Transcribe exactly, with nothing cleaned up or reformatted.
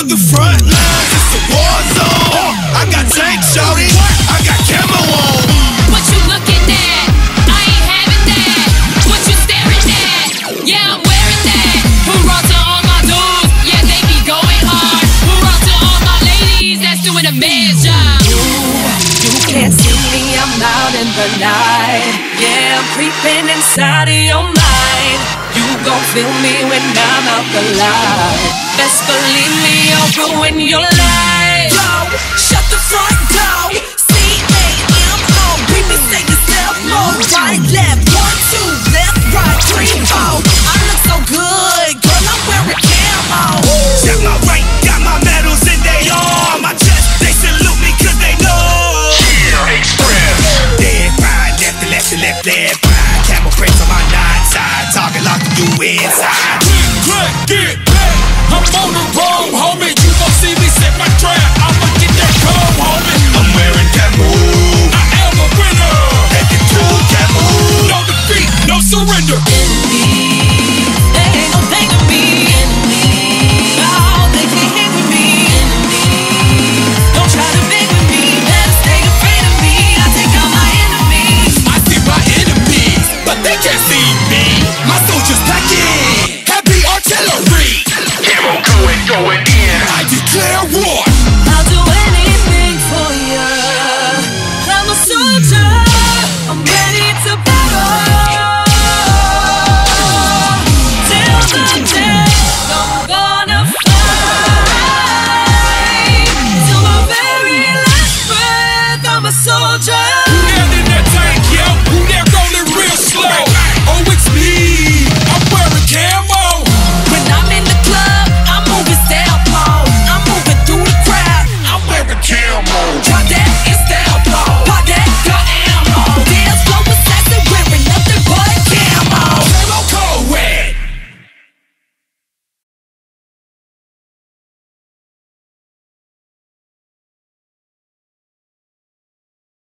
on the front lines, it's a war zone. I got tank shorty, I got camo on. What you looking at? I ain't having that. What you staring at? Yeah, I'm wearing that. Hurrah to all my dudes, yeah, they be going hard. Hurrah to all my ladies that's doing a man's job. You can't see me, I'm out in the night. Yeah, I'm creeping inside of your mind. You gon' feel me when I'm out the light. Best believe me, I'll ruin your life. Yo, shut the front door. C A M O, baby, say yourself more. Right, left, one, two, left, right, three, four. I look so good, girl, I'm wearing camo. Check my rank, got my medals in they arm. My chest, they salute me cause they know. Yeah, express. Dead right, left to left to left, left right. Camel prints on my nine side, target locked you inside. Get back, I'm on the road.